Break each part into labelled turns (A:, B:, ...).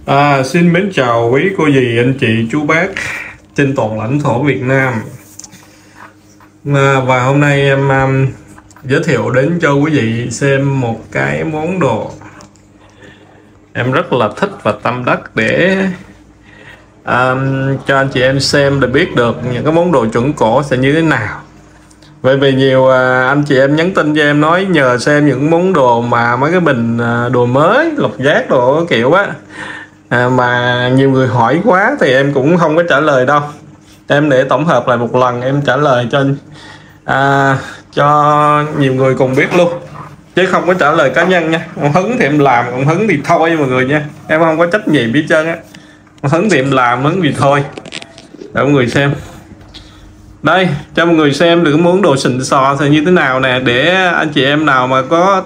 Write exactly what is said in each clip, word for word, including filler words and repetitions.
A: À, xin mến chào quý cô dì, anh chị, chú bác trên toàn lãnh thổ Việt Nam. à, Và hôm nay em um, giới thiệu đến cho quý vị xem một cái món đồ em rất là thích và tâm đắc để um, cho anh chị em xem để biết được những cái món đồ chuẩn cổ sẽ như thế nào. Bởi vì nhiều uh, anh chị em nhắn tin cho em nói nhờ xem những món đồ mà mấy cái bình uh, đồ mới, lọc giác đồ kiểu á, À, mà nhiều người hỏi quá thì em cũng không có trả lời đâu. Em để tổng hợp lại một lần em trả lời cho à, cho nhiều người cùng biết luôn, chứ không có trả lời cá nhân nha. Ông hứng thì em làm, ông hứng thì thôi mọi người nha. Em không có trách nhiệm biết trơn á. Ông hứng thì em làm, hứng thì thôi. Để mọi người xem. Đây, cho mọi người xem được cái món đồ xịn sò thì như thế nào nè. Để anh chị em nào mà có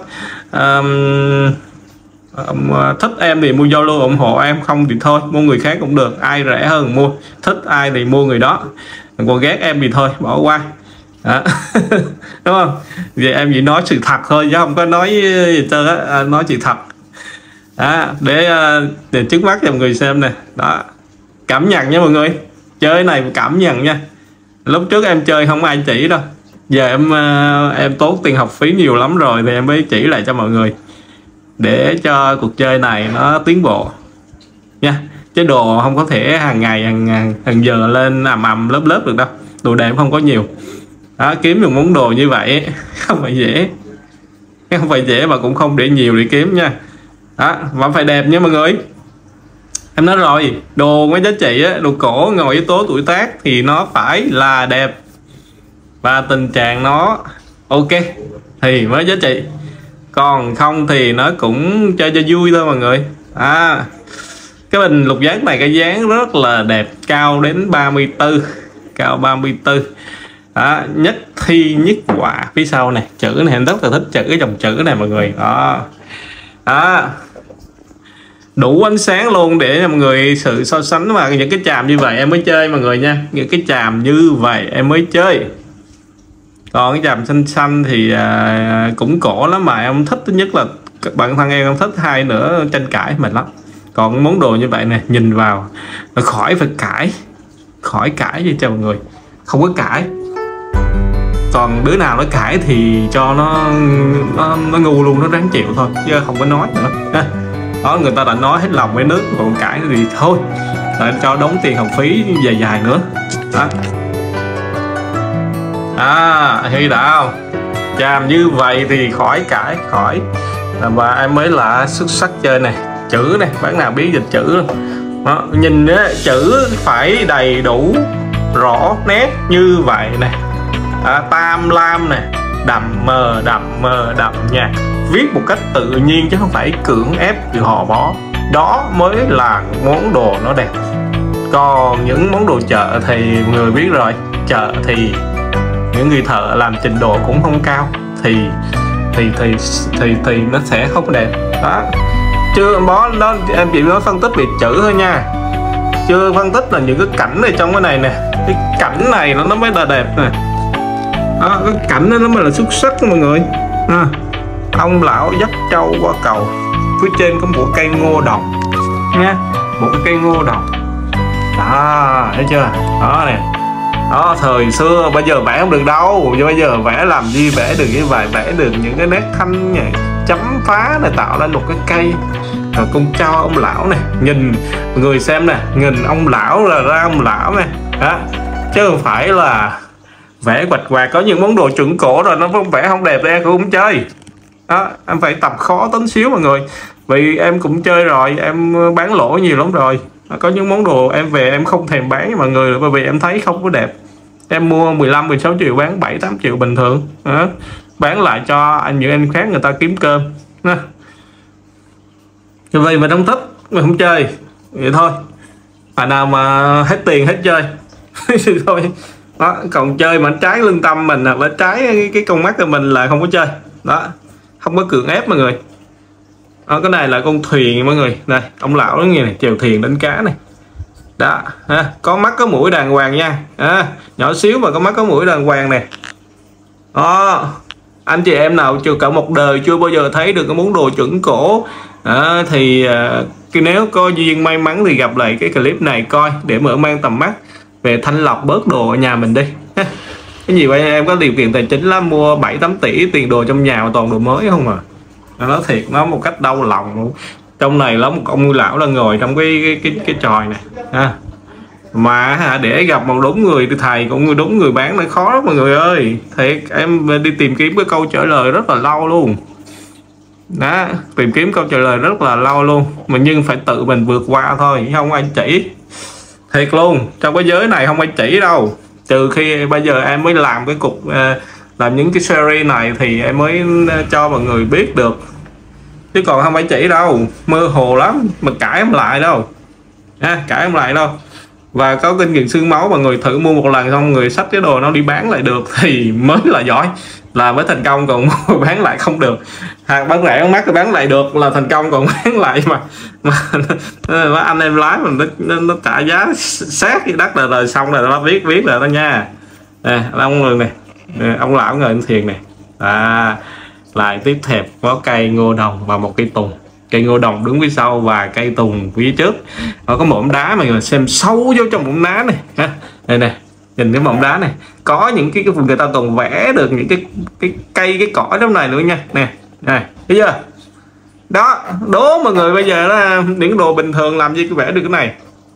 A: um, thích em thì mua Zalo ủng hộ em, không thì thôi mua người khác cũng được, ai rẻ hơn mua, thích ai thì mua người đó, còn ghét em thì thôi bỏ qua đó. Đúng không? Vậy em chỉ nói sự thật thôi chứ không có nói gì trơn á, nói sự thật đó, để, để trước mắt cho mọi người xem nè. Đó, cảm nhận nha mọi người, chơi này cảm nhận nha. Lúc trước em chơi không ai chỉ đâu, giờ em em tốn tiền học phí nhiều lắm rồi thì em mới chỉ lại cho mọi người để cho cuộc chơi này nó tiến bộ nha. Chứ đồ không có thể hàng ngày hàng, hàng, hàng giờ lên ầm ầm lớp lớp được đâu, đồ đẹp không có nhiều đó. Kiếm được món đồ như vậy không phải dễ, không phải dễ mà cũng không để nhiều để kiếm nha. Đó, vẫn phải đẹp nha mọi người. Em nói rồi, đồ có giá trị á, đồ cổ ngồi yếu tố tuổi tác thì nó phải là đẹp và tình trạng nó ok thì mới giá trị, còn không thì nó cũng chơi cho vui thôi mọi người. À, cái bình lục giác này cái dáng rất là đẹp, cao đến ba mươi tư, cao ba mươi tư. Đó, nhất thi nhất quả phía sau này, chữ này em rất là thích chữ, cái dòng chữ này mọi người. Đó, đó, đủ ánh sáng luôn để mọi người sự so sánh. Mà những cái chàm như vậy em mới chơi mọi người nha, những cái chàm như vậy em mới chơi. Còn cái chàm xanh xanh thì à, cũng cổ lắm mà em thích. Thứ nhất là các bạn thân em không thích, hai nữa tranh cãi mệt lắm. Còn món đồ như vậy nè, nhìn vào khỏi phải cãi, khỏi cãi gì cho mọi người, không có cãi. Còn đứa nào nó cãi thì cho nó nó, nó ngu luôn, nó ráng chịu thôi chứ không có nói nữa. Đó, người ta đã nói hết lòng với nước, còn cãi thì thôi, để cho đóng tiền học phí dài dài nữa. Đó. À, hay đã không? Chàm như vậy thì khỏi cãi, khỏi. Và em mới là xuất sắc chơi này. Chữ này, bác nào biết dịch chữ. Đó, nhìn á, chữ phải đầy đủ, rõ nét như vậy nè. À, tam lam nè, đậm mờ, đậm mờ, đậm nha. Viết một cách tự nhiên chứ không phải cưỡng ép từ hò bó. Đó mới là món đồ nó đẹp. Còn những món đồ chợ thì người biết rồi, chợ thì những người thợ làm trình độ cũng không cao thì thì thì thì thì nó sẽ không đẹp. Đó, chưa bó đó, em chỉ nói phân tích về chữ thôi nha, chưa phân tích là những cái cảnh này trong cái này nè. Cái cảnh này nó nó mới là đẹp nè. Đó, cái cảnh đó nó mới là xuất sắc mọi người. À, ông lão dắt trâu qua cầu, phía trên có một cây ngô đồng nha, một cái cây ngô đồng đó, thấy chưa? Đó nè. Đó, thời xưa, bây giờ vẽ không được đâu. Bây giờ vẽ làm gì vẽ được như vậy, vẽ được những cái nét thanh này, chấm phá này, tạo ra một cái cây. Rồi con trâu ông lão này, nhìn người xem nè, nhìn ông lão là ra ông lão này. Đó, chứ không phải là vẽ quạch quạt. Có những món đồ chuẩn cổ rồi nó không vẽ không đẹp thì em cũng không chơi. Đó, em phải tập khó tính xíu mọi người. Vì em cũng chơi rồi, em bán lỗ nhiều lắm rồi. Có những món đồ em về em không thèm bán với mọi người bởi vì em thấy không có đẹp. Em mua mười lăm mười sáu triệu bán bảy tám triệu bình thường. Đó, bán lại cho anh những anh khác người ta kiếm cơm. Đó. Vì mình không thích, mình không chơi vậy thôi. Phải nào mà hết tiền hết chơi thôi. Đó, còn chơi mà trái lương tâm mình hoặc là trái cái, cái con mắt của mình là không có chơi. Đó, không có cưỡng ép mọi người. Đó, cái này là con thuyền mọi người. Đây, ông lão đó nghe này, chèo thuyền đánh cá này. Đó, ha, có mắt có mũi đàng hoàng nha. À, nhỏ xíu mà có mắt có mũi đàng hoàng nè. Đó, anh chị em nào chưa cả một đời chưa bao giờ thấy được cái món đồ chuẩn cổ À, thì à, nếu có duyên may mắn thì gặp lại cái clip này coi để mở mang tầm mắt về thanh lọc bớt đồ ở nhà mình đi. Cái gì vậy, em có điều kiện tài chính lắm, mua bảy tám tỷ tiền đồ trong nhà mà toàn đồ mới không à. Nó thiệt, nó một cách đau lòng luôn. Trong này là một ông lão là ngồi trong cái cái cái, cái tròi này ha. Mà hả, để gặp một đúng người thì thầy cũng đúng người bán nó khó lắm mọi người ơi. Thiệt, em đi tìm kiếm cái câu trả lời rất là lâu luôn đó, tìm kiếm câu trả lời rất là lâu luôn mà, nhưng phải tự mình vượt qua thôi, không ai chỉ. Thiệt luôn, trong cái giới này không ai chỉ đâu, trừ khi bây giờ em mới làm cái cục uh, làm những cái series này thì em mới cho mọi người biết được, chứ còn không phải chỉ đâu, mơ hồ lắm mà cãi em lại đâu à, cãi em lại đâu. Và có kinh nghiệm xương máu, mọi người thử mua một lần xong người xách cái đồ nó đi bán lại được thì mới là giỏi, là mới thành công, còn bán lại không được. Hàng bán rẻ bán mắc thì bán lại được là thành công, còn bán lại mà mà, mà anh em lái mình nó, nó, nó trả giá sát cái đất là rồi xong rồi nó viết viết rồi đó nha. Nè, ông người này, nè, ông lão người anh Thiền này. À, lại tiếp theo có cây ngô đồng và một cây tùng, cây ngô đồng đứng phía sau và cây tùng phía trước. Nó có một mỏm đá mà người xem sâu vô trong mỏm đá này ha. Đây này, nhìn cái mỏm đá này có những cái, cái người ta còn vẽ được những cái cái cây cái cỏ trong này nữa nha. Nè, này, thấy chưa? Đó, đố mọi người bây giờ đó, những đồ bình thường làm gì cứ vẽ được cái này.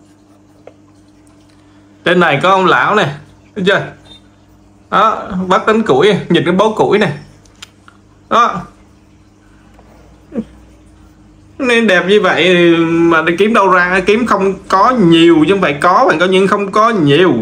A: Trên này có ông lão này, thấy chưa? Đó, bắt đánh củi, nhìn cái bó củi này. Đó, nên đẹp như vậy mà đi kiếm đâu ra, kiếm không có nhiều chứ không phải có, bạn có nhưng không có nhiều.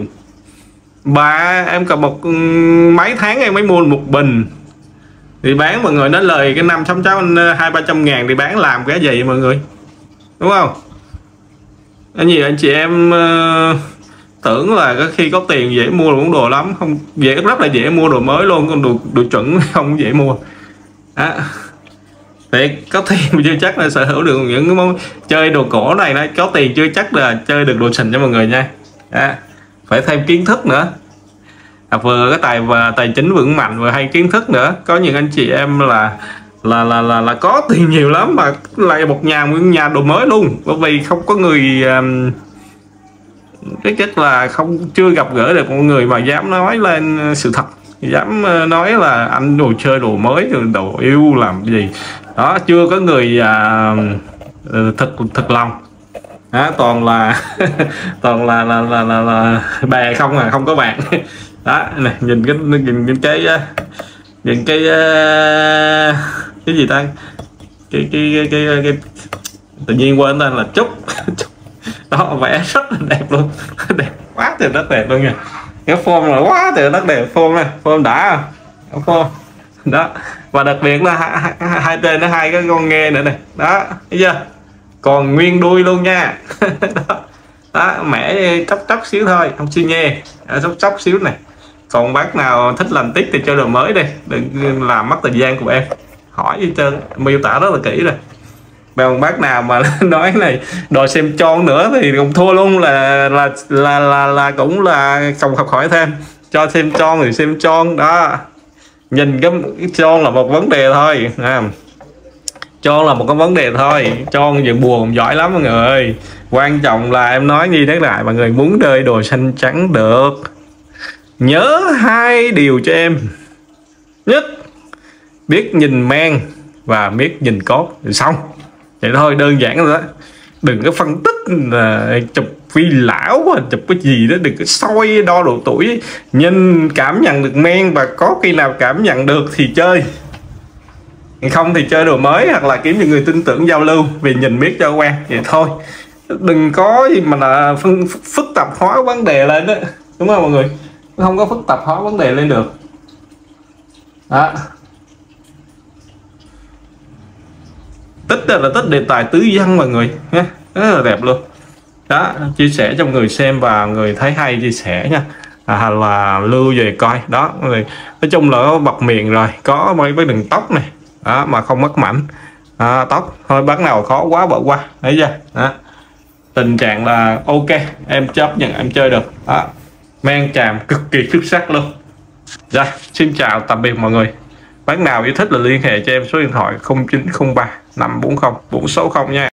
A: Bà em cầm một mấy tháng em mới mua một bình thì bán, mọi người nói lời cái năm sáu cháu hai ba trăm ngàn thì bán làm cái gì mọi người, đúng không? Cái gì anh chị em uh, tưởng là có khi có tiền dễ mua được đồ lắm, không dễ, rất là dễ mua đồ mới luôn, còn đồ, đồ chuẩn không dễ mua. Đó, thiệt, có tiền mà chưa chắc là sở hữu được những cái món chơi đồ cổ này, nó có tiền chưa chắc là chơi được đồ xịn cho mọi người nha. Đó, phải thêm kiến thức nữa, à, vừa cái tài và tài chính vững mạnh vừa hay kiến thức nữa. Có những anh chị em là là là là, là có tiền nhiều lắm mà lại một nhà nguyên nhà đồ mới luôn, bởi vì không có người um, cái chất là không chưa gặp gỡ được một người mà dám nói lên sự thật, dám nói là anh đồ chơi đồ mới đồ yêu làm gì đó, chưa có người à, thực thực lòng. Đó, toàn là toàn là là, là là là bè không à, không có bạn. Đó này, nhìn cái nhìn, nhìn cái nhìn cái cái gì ta, cái cái cái, cái, cái, cái tự nhiên quên tên là Trúc. Đó, vẽ rất là đẹp luôn, đẹp quá trời rất đẹp luôn nha. Cái form là quá trời rất đẹp, form này, form đã form đó, và đặc biệt là hai, hai, hai trên nó hai cái con nghe nữa này. Đó, thấy chưa, còn nguyên đuôi luôn nha. Đó, đó, mẻ chóc chóc xíu thôi, không xi nhê, chóc chóc xíu này. Còn bác nào thích làm tích thì cho đồ mới đi, đừng làm mất thời gian của em, hỏi gì trơn, miêu tả rất là kỹ rồi. Còn bác nào mà nói này đòi xem tròn nữa thì cũng thua luôn, là là là là, là cũng là không học hỏi thêm, cho xem tròn thì xem tròn đó. Nhìn cái, cái tròn là một vấn đề thôi à. Tròn là một cái vấn đề thôi, tròn dựng buồn giỏi lắm mọi người ơi. Quan trọng là em nói như thế lại, mọi người muốn chơi đồ xanh trắng được, nhớ hai điều cho em. Nhất, biết nhìn men và biết nhìn cốt thì xong, vậy thôi, đơn giản rồi đó. Đừng có phân tích là chụp phi lão, chụp cái gì đó, đừng có soi đo độ tuổi. Nhìn cảm nhận được men và có khi nào cảm nhận được thì chơi, không thì chơi đồ mới hoặc là kiếm những người tin tưởng giao lưu, vì nhìn biết cho quen vậy thôi. Đừng có gì mà là phân phức tạp hóa vấn đề lên đó, đúng không mọi người? Không có phức tạp hóa vấn đề lên được đó. Tích là tích đề tài tứ văn mọi người nhé, rất là đẹp luôn đó. Chia sẻ cho người xem và người thấy hay chia sẻ nha, à, là lưu về coi đó. Nói chung là có bọc miệng rồi, có mấy cái đường tóc này đó mà không mất mảnh à, tóc thôi, bác nào khó quá bỏ qua, thấy chưa đó. Tình trạng là ok, em chấp nhận em chơi được đó, men chàm cực kỳ xuất sắc luôn. Rồi, xin chào tạm biệt mọi người. Bác nào yêu thích là liên hệ cho em số điện thoại không chín không ba năm bốn không bốn sáu không nha.